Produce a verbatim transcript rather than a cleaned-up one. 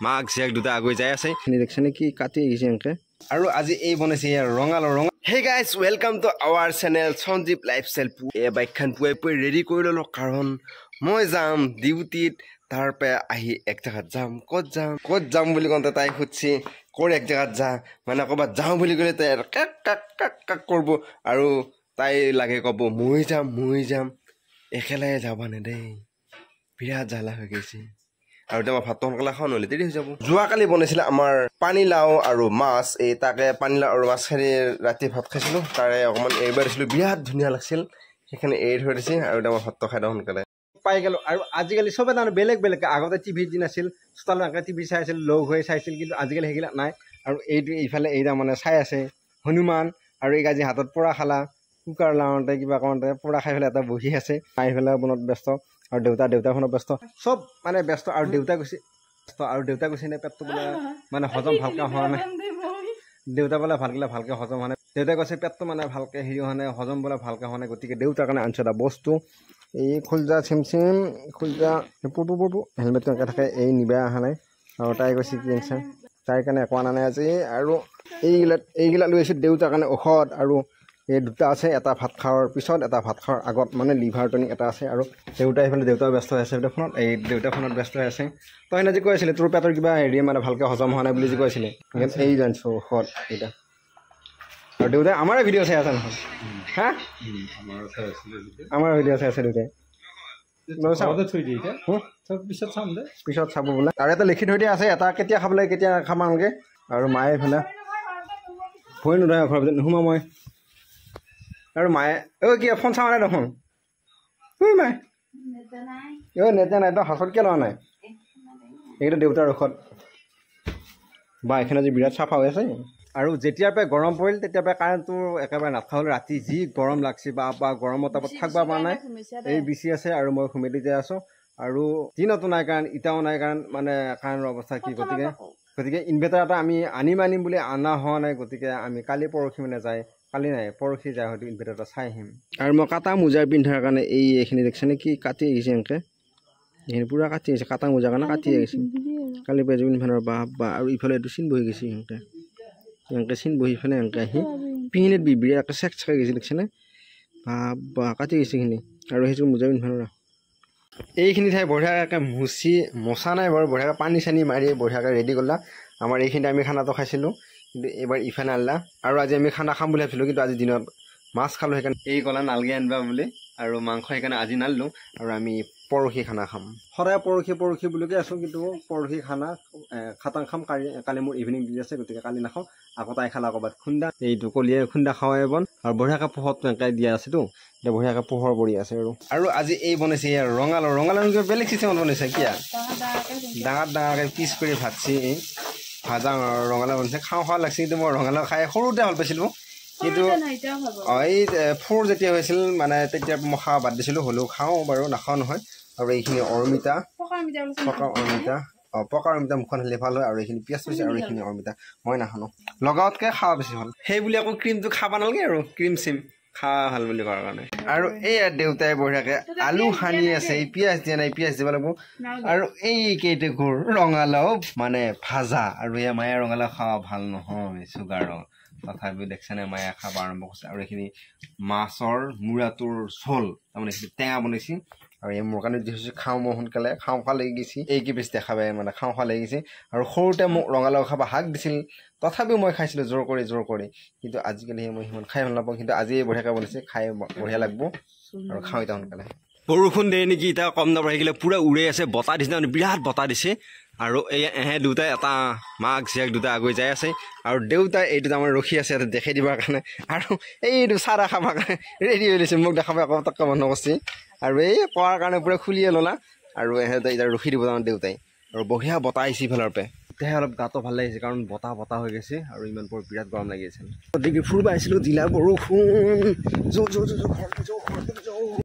মাক জীয়েক দুটা আগুৱাই যাই আছে দেখছেনে কি কাটি আহিছে এনেকে আৰু আজি এই বনাইছে ৰঙাল ৰঙা hey guys welcome to our channel Sanjeev lifestyle এই বাইকখন পুৱাই পুৱাই ৰেডি কৰি ল'লো কাৰণ মই যাম ডিউটিত তাৰ পৰা আহি এক জেগাত যাম ক'ত যাম ক'ত যাম বুলি কওঁতে তাই সুধিছে ক'ৰ এক জেগাত যা মানে ক'ৰবাত যাওঁ বুলি ক'লে তাই কাক কাক কাক কাক কৰিব আৰু তাই লাগে ক'ব মই যাম মই যাম একেলাই যাবা নেদেই বিৰাট জ্বালা হৈ গৈছে আৰু তোমাৰ ভাত সোনকালে খাওঁ নহ'লে দেৰি হৈ যাব যোৱাকালি বনাইছিলে আমাৰ পানীলাও আৰু মাছ এই তাকে পানীলাও আৰু মাছ খাই ৰাতি ভাত খাইছিলোঁ তাৰে অকণমান এৰিব দিছিলোঁ বিৰাট ধুনীয়া লাগিছিল সেইখিনি এৰি থৈ দিছে আৰু তোমাৰ ভাতটো খাই দিওঁ সোনকালে পাই গ'লোঁ আৰু আজিকালি চবে তাৰমানে বেলেগ বেলেগ আগতে টিভিত যি নাছিল চোতালত এনেকৈ টিভি চাই আছিল লগ হৈ চাইছিল কিন্তু আজিকালি সেইবিলাক নাই আৰু এইটো ইফালে এই তাৰমানে চাই আছে হনুমান আৰু এই আজি হাতত পোৰা খালা কুকাৰ লাওঁতে কিবা কৰোঁতে পোৰা খাই পেলাই এটা বহি আছে খাই পেলাই মনত ব্যস্ত আৰু দেউতা দেউতাখনত ব্যস্ত চব মানে ব্যস্ত আৰু দেউতা গৈছে ব্যস্ত আৰু দেউতা গৈছে নে পেটটো বোলে মানে হজম ভালকৈ হোৱা নাই দেউতা বোলে ভালকৈ ভালকৈ হজম হোৱা নাই দেউতাই কৈছে পেটটো মানে ভালকৈ হেৰি হোৱা নাই হজম বোলে ভালকৈ হোৱা নাই গতিকে দেউতাৰ কাৰণে আনিছে এটা বস্তু এই খুলজা চিম চিম খুলজা পৰপু পৰপু হেলমেটটো এনেকৈ থাকে এই নিবাই অহা নাই আৰু তাই কৈছে কি আনিছে তাইৰ কাৰণে একো অনা নাই আজি আৰু এইগিলাক এইগিলাক লৈ আহিছোঁ দেউতাৰ কাৰণে ঔষধ আৰু এই দুটা আছে এটা ভাত খোৱাৰ পিছত এটা ভাত খোৱাৰ আগত মানে লিভাৰ টনিক এটা আছে আৰু দেউতা এইফালে দেউতাও ব্যস্ত হৈ আছে ফোনত এই দেউতা ফোনত ব্যস্ত হৈ আছে তই সেইদিনা যি কৈ আছিলে তোৰ পেটৰ কিবা হেৰি মানে ভালকৈ হজম হোৱা নাই বুলি যি কৈ আছিলে এই জানিছোঁ ঔষধ এইটা আৰু দেউতাই আমাৰে ভিডিঅ' চাই আছে নহয় হা আমাৰ ভিডিঅ' চাই আছে দেউতাই পিছত চাব বোলে আৰু এটা লিখি থৈ দিয়া আছে এটা কেতিয়া খাব লাগে কেতিয়া খাম আনকৈ আৰু মায়ে এইফালে ভয় নোধৰে ঘৰৰ ভিতৰত নোসোমাওঁ মই আৰু মায়ে অ' কি ফোন চাওঁ নাই দেখোন ঐ মায়ে অ' নেট নাই তই হাতত কিয় লোৱা নাই এইকেইটা দেউতাৰ ঔষধ বা এইখিনি আজি বিৰাট চাফা হৈ আছে আৰু যেতিয়াৰ পৰাই গৰম পৰিল তেতিয়াৰ পৰাই কাৰেণ্টটো একেবাৰে নাথাকিলে ৰাতি যি গৰম লাগছে বা বা গৰমৰ তাপত থাকিব পৰা নাই এই বিচি আছে আৰু মই ঘুমেলি যাই আছোঁ আৰু দিনতো নাই কাৰণ ইটাও নাই কাৰণ মানে কাৰেণ্টৰ অৱস্থা কি গতিকে গতিকে ইনভাৰ্টাৰ এটা আমি আনিম আনিম বুলি অনা হোৱা নাই গতিকে আমি কালি পৰহি মানে যায় কালি নাই পৰহি যায় হয়তো ইনভাৰ্টাৰ এটা চাই আহিম আৰু মই কাটা মোজাৰ পিন্ধাৰ কাৰণে এই এইখিনি দেখিছেনে কি কাটি আহিছে এনেকৈ এইখিনি পূৰা কাটি আহিছে কাটা মোজাৰ কাৰণে কাটি আহিছে কালি পেজু পিন্ধাৰ বা বা আৰু ইফালে এইটো চিন বহি গৈছে এনেকৈ এনেকৈ চিন বহি পেলাই এনেকৈ আহি পিহিনেত বিবিৰি একে চেক চেক গৈছে দেখিছেনে বা বা কাটি গৈছে এইখিনি আৰু সেইযোৰ মোজা পিন্ধাৰ এইখিনি ঠাই বঢ়িয়াকৈ মুচি মচা নাই বাৰু বঢ়িয়াকৈ পানী চানী মাৰি বঢ়িয়াকৈ ৰেডি কৰিলা আমাৰ এইখিনিতে আমি খানাটো খাইছিলোঁ কিন্তু এইবাৰ ইফালে আনিলা আৰু আজি আমি খানা খাম বুলি ভাবিছিলোঁ কিন্তু আজি দিনত মাছ খালোঁ সেইকাৰণে এই ক'লা নালগে আনিবা বুলি আৰু মাংস সেইকাৰণে আজি নানিলোঁ আৰু আমি পৰহি খানা খাম সদায় পৰহি পৰহি বুলিকৈ আছোঁ কিন্তু পৰহি খানা খাটাং খাম কালি কালি মোৰ ইভিনিং দি আছে গতিকে কালি নাখাওঁ আকৌ তাই খালা ক'ৰবাত খুন্দা এইটো কলিয়াই খুন্দা খাওঁৱে বন আৰু বঢ়িয়াকৈ পোহৰটো এনেকৈ দিয়া আছেতো এতিয়া বঢ়িয়াকৈ পোহৰ পৰি আছে আৰু আৰু আজি এই বনাইছে ৰঙালাও ৰঙালাও বেলেগ চিষ্টেমত বনাইছে কিয়া ডাঙৰ ডাঙৰকৈ পিচ কৰি ভাজছি ভাজা ৰঙালাও বনাইছে খাওঁ খোৱা লাগিছে কিন্তু মই ৰঙালাও খাই সৰুতে ভাল পাইছিলোঁ কিন্তু অঁ এই ফুৰ যেতিয়া হৈছিল মানে তেতিয়া মই খাওঁ বাদ দিছিলোঁ হ'লেও খাওঁ বাৰু নাখাওঁ নহয় আৰু এইখিনি অমিতা পকা অমিতা অঁ পকা অমিতা মুখখন হ'লে ভাল হয় আৰু এইখিনি পিঁয়াজ হৈছে আৰু এইখিনি অমিতা মই নাখাওঁ লগাওতকৈ খাওঁ বেছি ভাল সেই বুলি আকৌ ক্ৰীমটো খাব নালাগে আৰু ক্ৰীম চিম খা ভাল বুলি কোৱাৰ কাৰণে আৰু এই দেউতাই বঢ়িয়াকৈ আলু সানি আছে এই পিঁয়াজ দিয়া নাই পিঁয়াজ দিব লাগিব আৰু এই কেইটুকুৰ ৰঙালাও মানে ভাজা আৰু এই মায়ে ৰঙালাও খাওঁ ভাল নহয় চুগাৰৰ তথাপিও দেখিছেনে মায়ে খাব আৰম্ভ কৰিছে আৰু এইখিনি মাছৰ মূৰাটোৰ ঝোল তাৰমানে এইখিনি টেঙা বনাইছে আৰু এই মোৰ কাৰণে যিহেতু খাওঁ মই সোনকালে খাওঁ খোৱা লাগি গৈছে এই কি বেছি দেখা পাই মানে খাওঁ খোৱা লাগি গৈছে আৰু সৰুতে মোক ৰঙালাও খাব হাক দিছিল তথাপিও মই খাইছিলোঁ জোৰ কৰি জোৰ কৰি কিন্তু আজিকালি মই সিমান খাই ভাল নাপাওঁ কিন্তু আজি বঢ়িয়াকৈ বনাইছে খাই বঢ়িয়া লাগিব আৰু খাওঁ এতিয়া সোনকালে বৰষুণ দিয়ে নেকি এতিয়া কম নাপায় সেইগিলা পূৰা উৰে আছে বতাহ দিছে মানে বিৰাট বতাহ দিছে আৰু এই এহে দুটাই এটা মাক জীয়েক দুটা আগুৱাই যাই আছে আৰু দেউতাই এইটো আমাৰ ৰখি আছে ইয়াতে দেখাই দিবৰ কাৰণে আৰু এইটো চাৰা খাবৰ কাৰণে ৰেডি হৈ লৈছে মোক দেখাব আকৌ তক্কা বন্ধ কৰিছে আৰু এই কোৱাৰ কাৰণে পূৰা খুলিয়ে ল'লা আৰু এহেঁতে এতিয়া ৰখি দিব তাৰমানে দেউতাই আৰু বঢ়িয়া বতাহ আহিছে ইফালৰ পৰা তেতিয়াহে অলপ গাটো ভাল লাগিছে কাৰণ বতাহ বতাহ হৈ গৈছে আৰু ইমান বৰ বিৰাট গৰম লাগি আছে গতিকে ফুৰিব আহিছিলোঁ জিলাৰ বৰষুণ